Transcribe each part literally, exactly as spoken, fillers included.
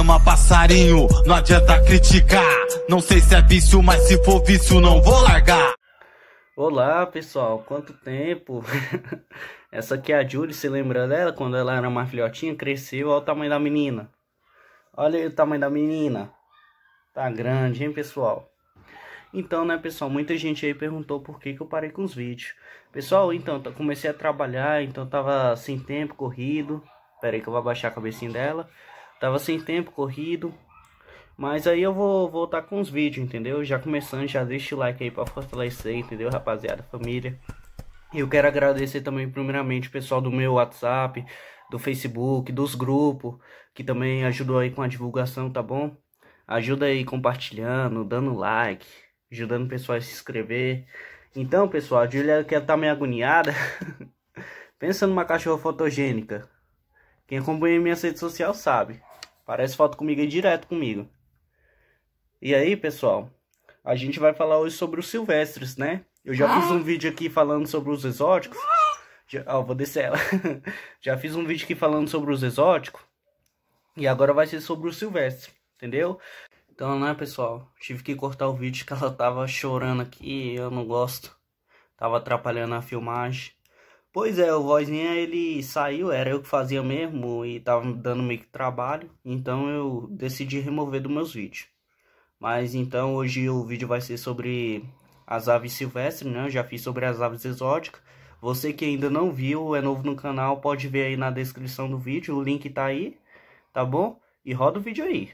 ama passarinho, não adianta criticar. Não sei se é vício, mas se for vício não vou largar. Olá pessoal, quanto tempo? Essa aqui é a Julie, se lembra dela? Quando ela era mais filhotinha, cresceu, olha o tamanho da menina. Olha aí o tamanho da menina. Tá grande, hein pessoal? Então, né pessoal, muita gente aí perguntou por que que eu parei com os vídeos. Pessoal, então, comecei a trabalhar, então tava sem tempo, corrido. Pera aí que eu vou abaixar a cabecinha dela. Tava sem tempo, corrido. Mas aí eu vou voltar com os vídeos, entendeu? Já começando, já deixa o like aí pra fortalecer, entendeu, rapaziada, família. Eu quero agradecer também primeiramente o pessoal do meu WhatsApp, do Facebook, dos grupos, que também ajudou aí com a divulgação, tá bom? Ajuda aí compartilhando, dando like, ajudando o pessoal a se inscrever. Então, pessoal, a Julia que tá meio agoniada. Pensa numa cachorra fotogênica. Quem acompanha minha rede social sabe. Parece foto comigo aí direto comigo. E aí, pessoal, a gente vai falar hoje sobre os silvestres, né? Eu já fiz um vídeo aqui falando sobre os exóticos. Já, ó, vou descer ela. Já fiz um vídeo aqui falando sobre os exóticos. E agora vai ser sobre os silvestres, entendeu? Então, né, pessoal, tive que cortar o vídeo que ela tava chorando aqui. Eu não gosto. Tava atrapalhando a filmagem. Pois é, o vozinha ele saiu, era eu que fazia mesmo e tava me dando meio que trabalho. Então eu decidi remover dos meus vídeos. Mas então hoje o vídeo vai ser sobre as aves silvestres, né? Eu já fiz sobre as aves exóticas. Você que ainda não viu, é novo no canal, pode ver aí na descrição do vídeo. O link tá aí, tá bom? E roda o vídeo aí.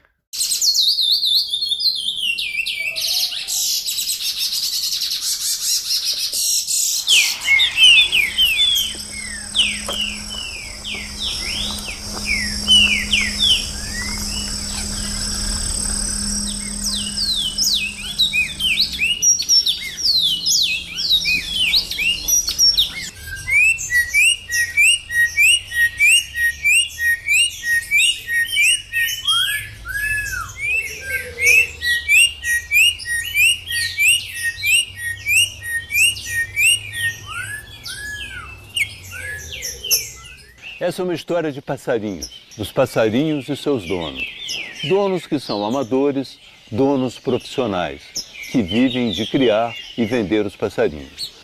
Essa é uma história de passarinhos, dos passarinhos e seus donos. Donos que são amadores, donos profissionais, que vivem de criar e vender os passarinhos.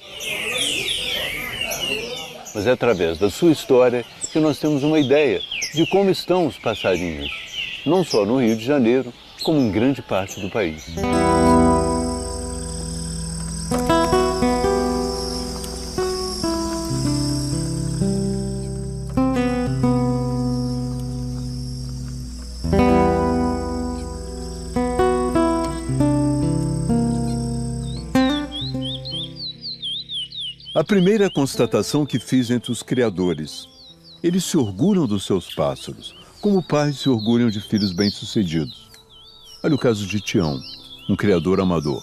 Mas é através da sua história que nós temos uma ideia de como estão os passarinhos, não só no Rio de Janeiro, como em grande parte do país. A primeira constatação que fiz entre os criadores. Eles se orgulham dos seus pássaros, como pais se orgulham de filhos bem-sucedidos. Olha o caso de Tião, um criador amador.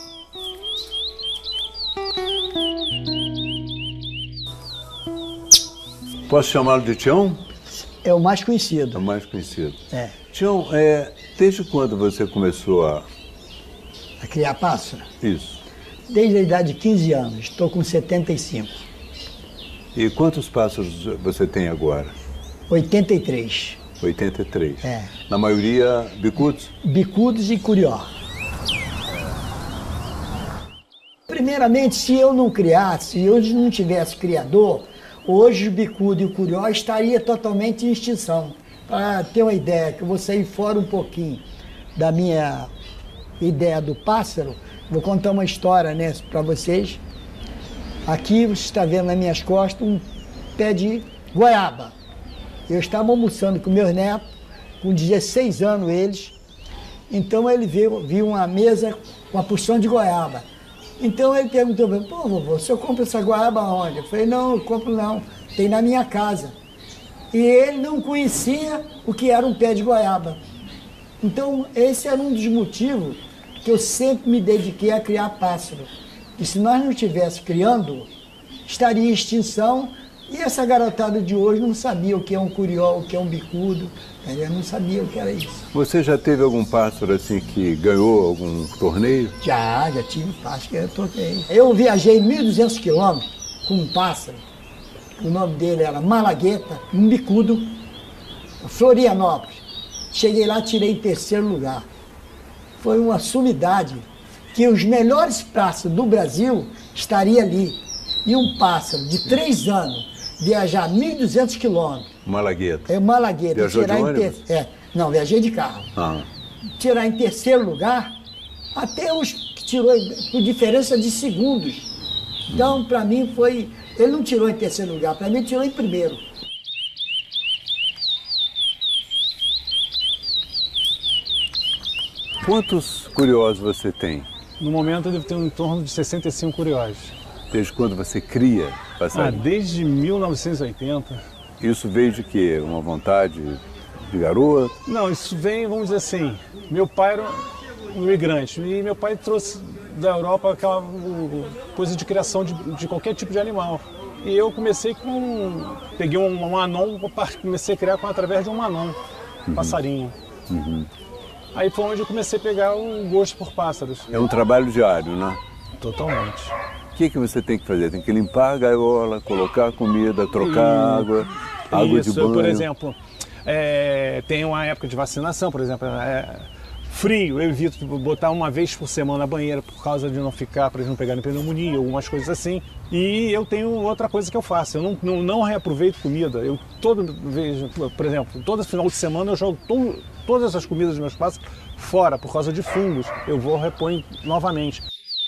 Posso chamá-lo de Tião? É o mais conhecido. É o mais conhecido. É. Tião, é, desde quando você começou a... A criar pássaro? Isso. Desde a idade de quinze anos, estou com setenta e cinco. E quantos pássaros você tem agora? oitenta e três. oitenta e três. É. Na maioria, bicudos? Bicudos e curió. Primeiramente, se eu não criasse, se eu não tivesse criador, hoje o bicudo e o curió estaria totalmente em extinção. Para ter uma ideia, que eu vou sair fora um pouquinho da minha ideia do pássaro, vou contar uma história, né, para vocês. Aqui você está vendo nas minhas costas um pé de goiaba. Eu estava almoçando com meus netos, com dezesseis anos eles. Então ele viu, viu uma mesa com uma porção de goiaba. Então ele perguntou para mim, pô, vovô, você compra essa goiaba onde? Eu falei, não, eu compro não, tem na minha casa. E ele não conhecia o que era um pé de goiaba. Então esse era um dos motivos que eu sempre me dediquei a criar pássaro. E se nós não estivéssemos criando, estaria em extinção, e essa garotada de hoje não sabia o que é um curió, o que é um bicudo, eu não sabia o que era isso. Você já teve algum pássaro assim que ganhou algum torneio? Já, já tive pássaro que eu torneio. Eu viajei mil e duzentos quilômetros com um pássaro, o nome dele era Malagueta, um bicudo, Florianópolis. Cheguei lá, tirei em terceiro lugar. Foi uma sumidade que os melhores pássaros do Brasil estariam ali. E um pássaro de três anos viajar mil e duzentos quilômetros. Malagueta. É Malagueta. Viajou tirar de em ônibus? ter... é, não, viajei de carro. Ah. Tirar em terceiro lugar, até os que tirou por diferença de segundos. Então, para mim, foi... Ele não tirou em terceiro lugar, para mim ele tirou em primeiro. Quantos curiosos você tem? No momento eu devo ter em torno de sessenta e cinco curiosos. Desde quando você cria Ah, passarinho? desde mil novecentos e oitenta. Isso veio de quê? Uma vontade de garoto? Não, isso vem, vamos dizer assim, meu pai era um imigrante e meu pai trouxe da Europa aquela o, coisa de criação de, de qualquer tipo de animal. E eu comecei com, peguei um, um manon, comecei a criar com, através de um manon, um Uhum. passarinho. Uhum. Aí foi onde eu comecei a pegar o gosto por pássaros. É um trabalho diário, né? Totalmente. O que, que você tem que fazer? Tem que limpar a gaiola, colocar comida, trocar E- água, água Isso, de banho. eu, por exemplo, é, tem uma época de vacinação, por exemplo, é, frio, eu evito botar uma vez por semana na banheira por causa de não ficar, para eles não pegarem pneumonia, algumas coisas assim. E eu tenho outra coisa que eu faço, eu não, não, não reaproveito comida. Eu todo vez, por exemplo, todo final de semana eu jogo to, todas as comidas dos meus pássaros fora por causa de fungos. Eu vou repor novamente.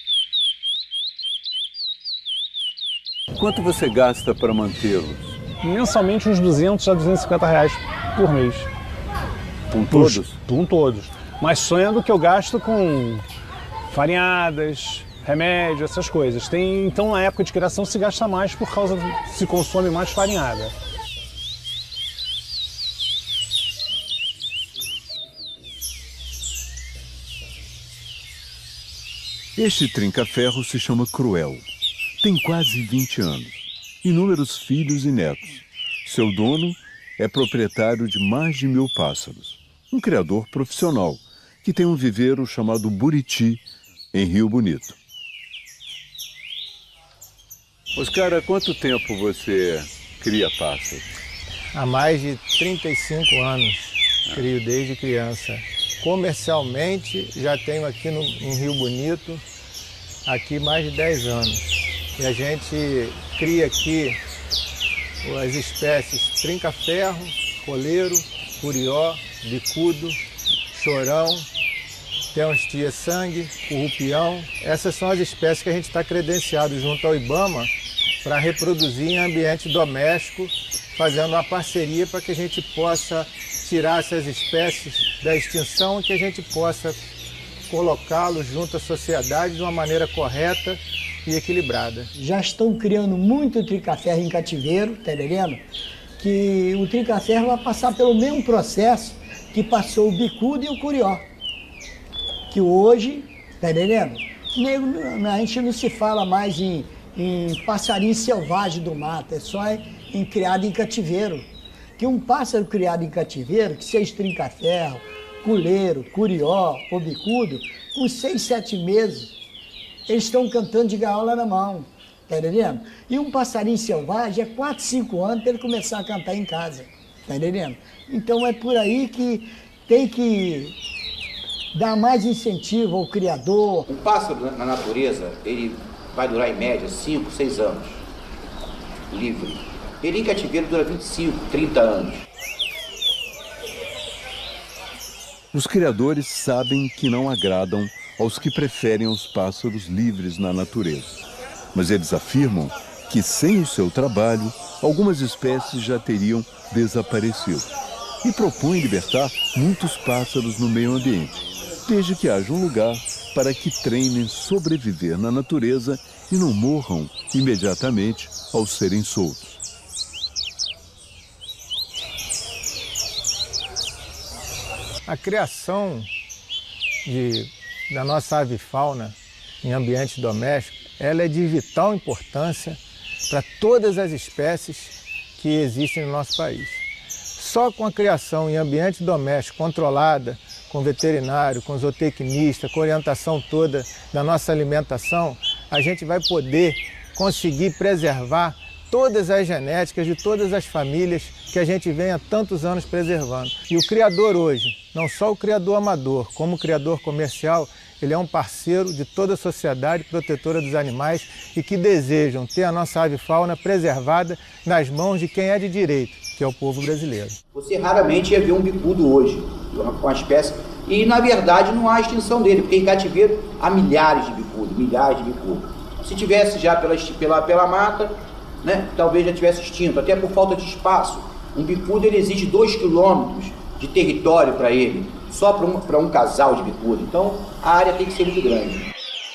Quanto você gasta para mantê-los? Mensalmente uns duzentos a duzentos e cinquenta reais por mês. Com todos? Com todos. Mas sonhando que eu gasto com farinhadas, remédio, essas coisas. Tem, então, na época de criação se gasta mais por causa do, se consome mais farinhada. Este trinca-ferro se chama Cruel. Tem quase vinte anos, inúmeros filhos e netos. Seu dono é proprietário de mais de mil pássaros. Um criador profissional, que tem um viveiro chamado Buriti, em Rio Bonito. Oscar, há quanto tempo você cria pássaros? Há mais de trinta e cinco anos, crio desde criança. Comercialmente, já tenho aqui no, em Rio Bonito, aqui mais de dez anos. E a gente cria aqui as espécies trinca-ferro, coleiro, curió, bicudo, chorão, temos tia-sangue, currupião. Essas são as espécies que a gente está credenciado junto ao IBAMA para reproduzir em ambiente doméstico, fazendo uma parceria para que a gente possa tirar essas espécies da extinção e que a gente possa colocá-los junto à sociedade de uma maneira correta e equilibrada. Já estão criando muito trinca-ferro em cativeiro, tá entendendo? Que o trinca-ferro vai passar pelo mesmo processo que passou o bicudo e o curió. Que hoje, tá entendendo? A gente não se fala mais em, em passarinho selvagem do mato, é só em, em criado em cativeiro. Que um pássaro criado em cativeiro, que seja trinca-ferro, culeiro, curió ou bicudo, com seis, sete meses, eles estão cantando de gaiola na mão, tá entendendo? E um passarinho selvagem é quatro, cinco anos para ele começar a cantar em casa, tá entendendo? Então é por aí que tem que dar mais incentivo ao criador. Um pássaro na natureza, ele vai durar em média cinco, seis anos, livre. Ele em cativeiro dura vinte e cinco, trinta anos. Os criadores sabem que não agradam aos que preferem os pássaros livres na natureza. Mas eles afirmam que, sem o seu trabalho, algumas espécies já teriam desaparecido. E propõem libertar muitos pássaros no meio ambiente, desde que haja um lugar para que treinem sobreviver na natureza e não morram imediatamente ao serem soltos. A criação de, da nossa avifauna em ambiente doméstico, ela é de vital importância para todas as espécies que existem no nosso país. Só com a criação em ambiente doméstico controlada, com veterinário, com zootecnista, com orientação toda da nossa alimentação, a gente vai poder conseguir preservar todas as genéticas de todas as famílias que a gente vem há tantos anos preservando. E o criador hoje, não só o criador amador, como o criador comercial, ele é um parceiro de toda a sociedade protetora dos animais e que desejam ter a nossa avifauna preservada nas mãos de quem é de direito, que é o povo brasileiro. Você raramente ia ver um bicudo hoje, com a espécie, e na verdade não há extinção dele, porque em cativeiro há milhares de bicudos, milhares de bicudos. Se tivesse já pela, pela, pela mata, né, talvez já tivesse extinto, até por falta de espaço. Um bicudo ele exige dois quilômetros de território para ele, só para um, para um casal de bicudo. Então a área tem que ser muito grande.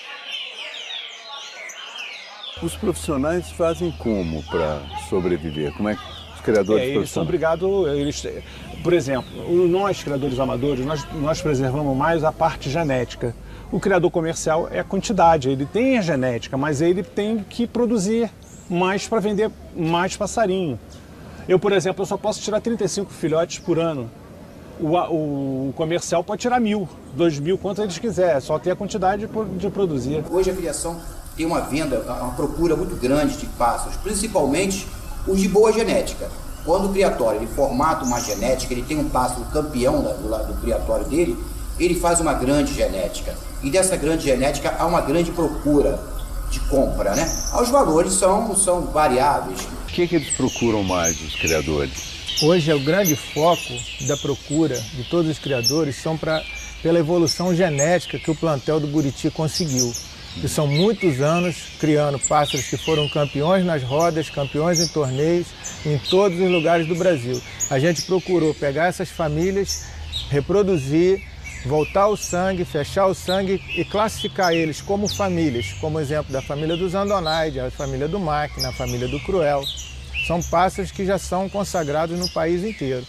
Os profissionais fazem como para sobreviver? Como é que os criadores é, eles são obrigados, eles, por exemplo, nós criadores amadores, nós, nós preservamos mais a parte genética. O criador comercial é a quantidade, ele tem a genética, mas ele tem que produzir mais para vender mais passarinho. Eu, por exemplo, eu só posso tirar trinta e cinco filhotes por ano. O, o comercial pode tirar mil, dois mil, quanto eles quiserem, só tem a quantidade de produzir. Hoje a criação tem uma venda, uma procura muito grande de pássaros, principalmente os de boa genética. Quando o criatório ele formata uma genética, ele tem um pássaro campeão do, do criatório dele, ele faz uma grande genética. E dessa grande genética há uma grande procura de compra, né? Os valores são, são variáveis. O que, que eles procuram mais, os criadores? Hoje é o grande foco da procura de todos os criadores são pra, pela evolução genética que o plantel do Buriti conseguiu. Que são muitos anos criando pássaros que foram campeões nas rodas, campeões em torneios, em todos os lugares do Brasil. A gente procurou pegar essas famílias, reproduzir, voltar o sangue, fechar o sangue e classificar eles como famílias, como exemplo da família dos Andonaide, a família do Máquina, a família do Cruel. São pássaros que já são consagrados no país inteiro.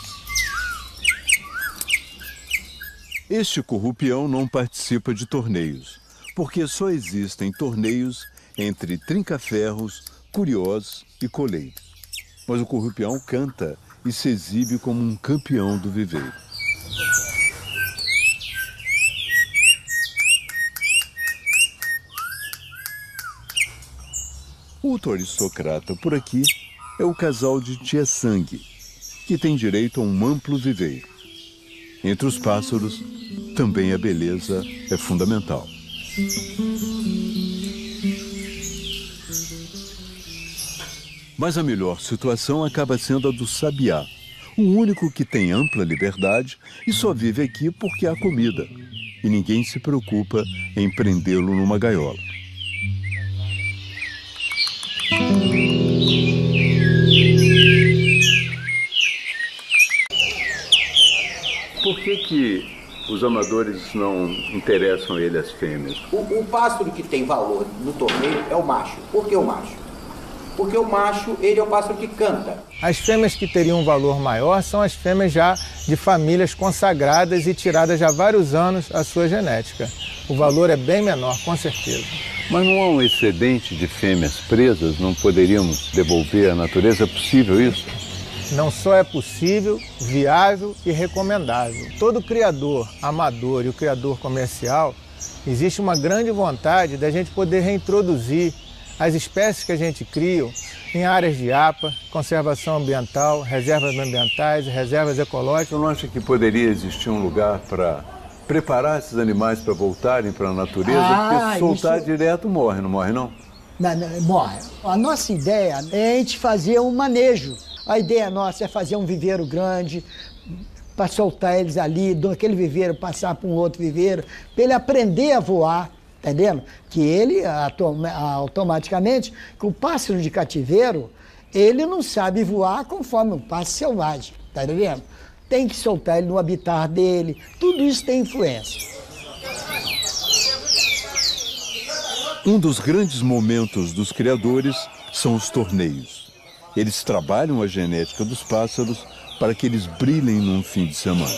Este currupião não participa de torneios, porque só existem torneios entre trinca-ferros, curiós e coleiros. Mas o currupião canta e se exibe como um campeão do viveiro. Outro aristocrata por aqui é o casal de Tia Sangue, que tem direito a um amplo viveiro. Entre os pássaros, também a beleza é fundamental. Mas a melhor situação acaba sendo a do sabiá, o único que tem ampla liberdade e só vive aqui porque há comida, e ninguém se preocupa em prendê-lo numa gaiola. Por que que os amadores não interessam ele às fêmeas? O, o pássaro que tem valor no torneio é o macho. Por que o macho? Porque o macho, ele é o pássaro que canta. As fêmeas que teriam um valor maior são as fêmeas já de famílias consagradas e tiradas já há vários anos a sua genética. O valor é bem menor, com certeza. Mas não há um excedente de fêmeas presas? Não poderíamos devolver à natureza? É possível isso? Não só é possível, viável e recomendável. Todo criador amador e o criador comercial, existe uma grande vontade da gente poder reintroduzir as espécies que a gente cria em áreas de A P A, conservação ambiental, reservas ambientais, reservas ecológicas. Você não acha que poderia existir um lugar para preparar esses animais para voltarem para a natureza? Ah, porque se soltar isso... direto morre, não morre não? Não, não, morre. A nossa ideia é a gente fazer um manejo. A ideia nossa é fazer um viveiro grande, para soltar eles ali, daquele viveiro passar para um outro viveiro, para ele aprender a voar, entendendo? Que ele, automaticamente, que o pássaro de cativeiro, ele não sabe voar conforme um pássaro selvagem, tá entendendo? Tem que soltar ele no habitat dele, tudo isso tem influência. Um dos grandes momentos dos criadores são os torneios. Eles trabalham a genética dos pássaros para que eles brilhem num fim de semana.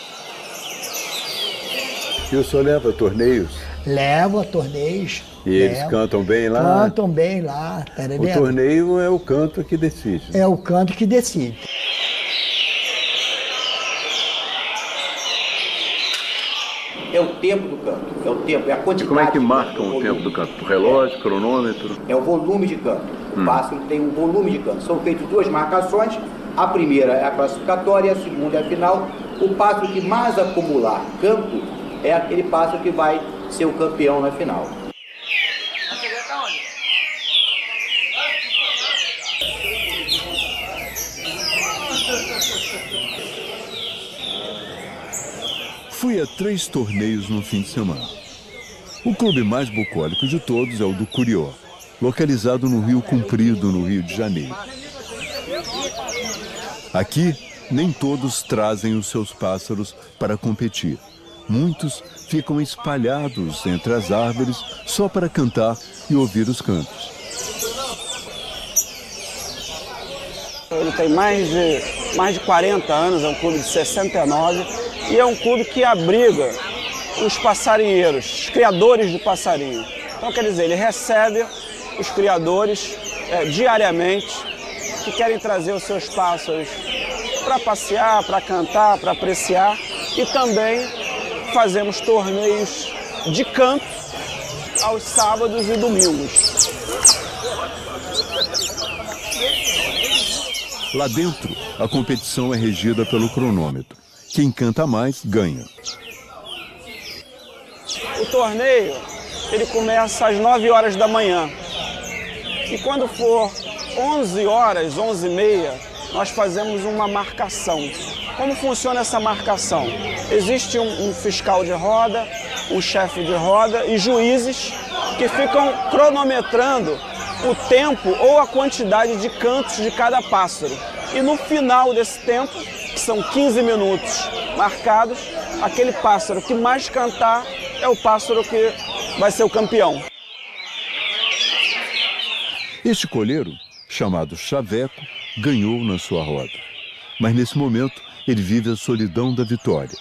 E o senhor leva a torneios? Levo a torneios. E levo. Eles cantam bem lá? Cantam bem lá, tá entendendo? O torneio é o canto que decide. É o canto que decide. É o tempo do canto, é o tempo, é a quantidade. E como é que de marcam canto, o tempo do canto? Por relógio, cronômetro? É o volume de canto. O hum. pássaro tem um volume de canto. São feitas duas marcações A primeira é a classificatória, a segunda é a final. O pássaro que mais acumular campo é aquele pássaro que vai ser o campeão na final. Fui a três torneios no fim de semana. O clube mais bucólico de todos é o do Curió, localizado no Rio Comprido, no Rio de Janeiro. Aqui, nem todos trazem os seus pássaros para competir. Muitos ficam espalhados entre as árvores só para cantar e ouvir os cantos. Ele tem mais de, mais de quarenta anos, é um clube de sessenta e nove e é um clube que abriga os passarinheiros, os criadores de passarinho. Então, quer dizer, ele recebe os criadores é, diariamente que querem trazer os seus pássaros para passear, para cantar, para apreciar, e também fazemos torneios de canto aos sábados e domingos. Lá dentro, a competição é regida pelo cronômetro. Quem canta mais, ganha. O torneio, ele começa às nove horas da manhã. E quando for onze horas, onze e meia, nós fazemos uma marcação. Como funciona essa marcação? Existe um, um fiscal de roda, um chefe de roda e juízes que ficam cronometrando o tempo ou a quantidade de cantos de cada pássaro. E no final desse tempo, que são quinze minutos marcados, aquele pássaro que mais cantar é o pássaro que vai ser o campeão. Este coleiro, chamado Chaveco, ganhou na sua roda. Mas nesse momento, ele vive a solidão da vitória.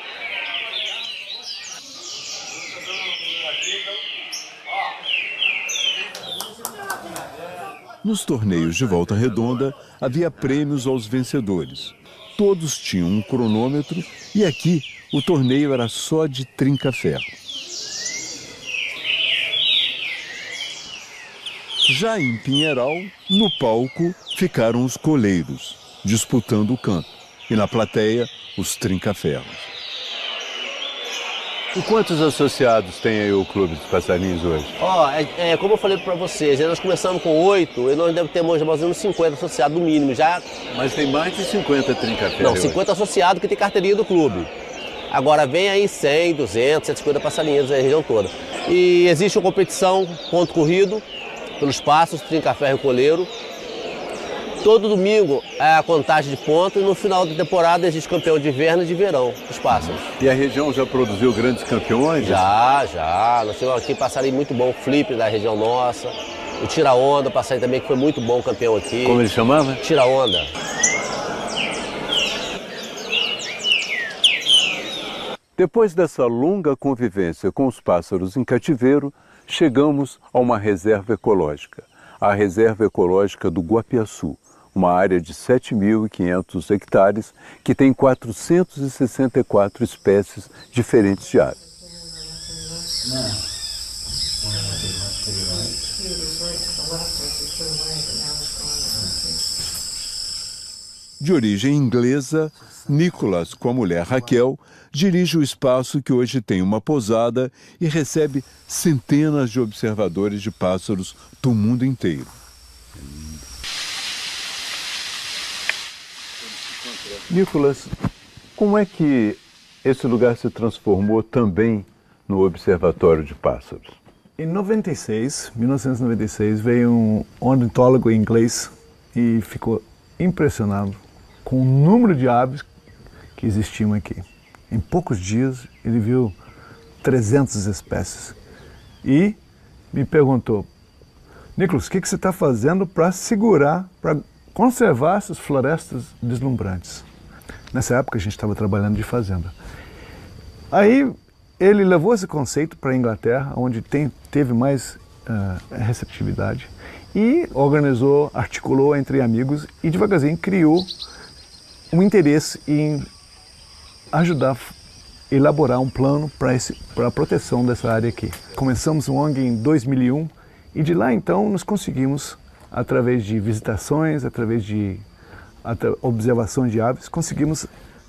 Nos torneios de volta redonda, havia prêmios aos vencedores. Todos tinham um cronômetro e aqui o torneio era só de trinca-ferro. Já em Pinheiral, no palco, ficaram os coleiros, disputando o canto, e na plateia, os trinca-ferros. E quantos associados tem aí o Clube dos Passarinhos hoje? Ó, oh, é, é, como eu falei para vocês, nós começamos com oito e nós devemos ter mais ou menos cinquenta associados no mínimo já. Mas tem mais de cinquenta trinca-ferros. Não, cinquenta hoje. Associados que tem carteirinha do clube. Agora vem aí cem, duzentos, cento e cinquenta passarinheiros na região toda. E existe uma competição, ponto corrido, pelos passos, trinca-ferro e coleiro. Todo domingo é a contagem de pontos e no final da temporada existe campeão de inverno e de verão, os pássaros. E a região já produziu grandes campeões? Já, já. Nós temos aqui passarinho muito bom, o Flip da região nossa. O Tira-Onda, passarinho também que foi muito bom campeão aqui. Como ele chamava? Tira-Onda. Depois dessa longa convivência com os pássaros em cativeiro, chegamos a uma reserva ecológica, a Reserva Ecológica do Guapiaçu, uma área de sete mil e quinhentos hectares que tem quatrocentas e sessenta e quatro espécies diferentes de aves. De origem inglesa, Nicholas, com a mulher Raquel, dirige o espaço que hoje tem uma pousada e recebe centenas de observadores de pássaros do mundo inteiro. Nicholas, como é que esse lugar se transformou também no Observatório de Pássaros? Em noventa e seis, mil novecentos e noventa e seis, veio um ornitólogo inglês e ficou impressionado com o número de aves que existiam aqui. Em poucos dias, ele viu trezentas espécies e me perguntou: Nicholas, o que, que você está fazendo para segurar, para conservar essas florestas deslumbrantes? Nessa época, a gente estava trabalhando de fazenda. Aí, ele levou esse conceito para a Inglaterra, onde tem, teve mais uh, receptividade, e organizou, articulou entre amigos e devagarzinho criou um interesse em ajudar a elaborar um plano para a proteção dessa área aqui. Começamos o O N G em dois mil e um e de lá então nós conseguimos, através de visitações, através de observação de aves, conseguimos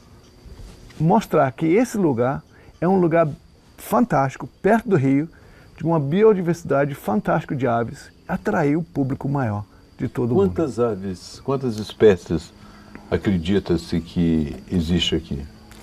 mostrar que esse lugar é um lugar fantástico, perto do rio, de uma biodiversidade fantástica de aves, atrair o público maior de todo o mundo. Quantas aves, quantas espécies acredita-se que existe aqui?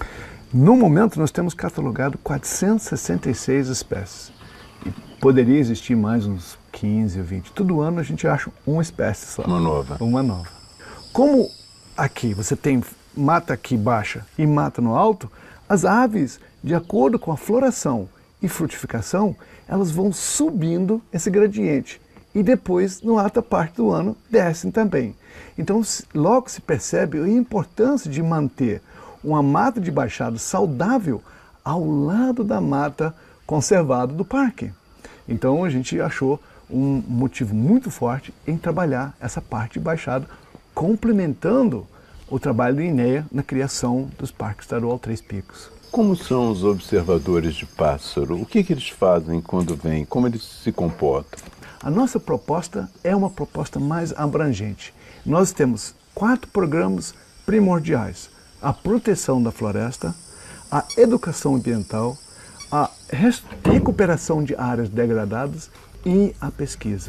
No momento, nós temos catalogado quatrocentas e sessenta e seis espécies. E poderia existir mais uns quinze ou vinte. Todo ano a gente acha uma espécie só. Uma nova. Uma nova. Como aqui você tem mata aqui baixa e mata no alto, as aves, de acordo com a floração e frutificação, elas vão subindo esse gradiente. E depois, na alta parte do ano, descem também. Então, logo se percebe a importância de manter uma mata de baixada saudável ao lado da mata conservada do parque. Então, a gente achou um motivo muito forte em trabalhar essa parte de baixada, complementando o trabalho do INEA na criação dos Parques Estadual Três Picos. Como são os observadores de pássaro? O que, que eles fazem quando vêm? Como eles se comportam? A nossa proposta é uma proposta mais abrangente. Nós temos quatro programas primordiais: a proteção da floresta, a educação ambiental, a recuperação de áreas degradadas e a pesquisa.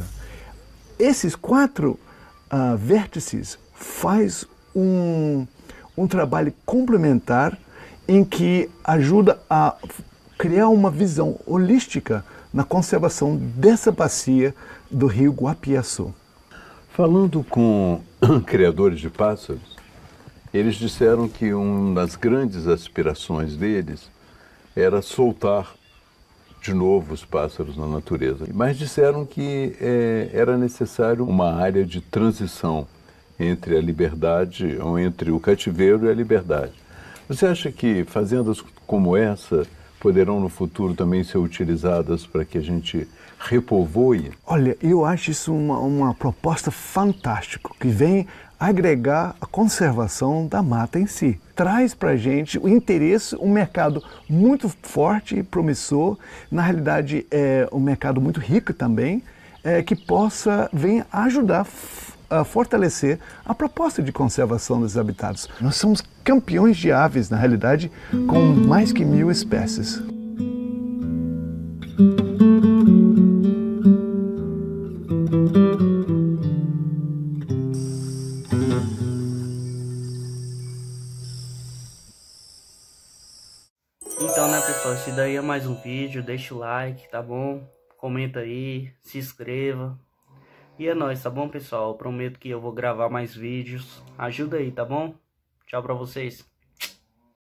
Esses quatro uh, vértices faz um, um trabalho complementar em que ajuda a criar uma visão holística na conservação dessa bacia do rio Guapiaçu. Falando com criadores de pássaros, eles disseram que uma das grandes aspirações deles era soltar de novo os pássaros na natureza. Mas disseram que é, era necessário uma área de transição entre a liberdade, ou entre o cativeiro e a liberdade. Você acha que fazendas como essa poderão no futuro também ser utilizadas para que a gente repovoe? Olha, eu acho isso uma, uma proposta fantástica, que vem agregar a conservação da mata em si. Traz para a gente o interesse, um mercado muito forte e promissor, na realidade é um mercado muito rico também, é, que possa vir ajudar a fortalecer a proposta de conservação dos habitats. Nós somos campeões de aves, na realidade, com mais que mil espécies. Então, né, pessoal, esse daí é mais um vídeo. Deixa o like, tá bom? Comenta aí, se inscreva. E é nóis, tá bom, pessoal? Eu prometo que eu vou gravar mais vídeos. Ajuda aí, tá bom? Tchau pra vocês.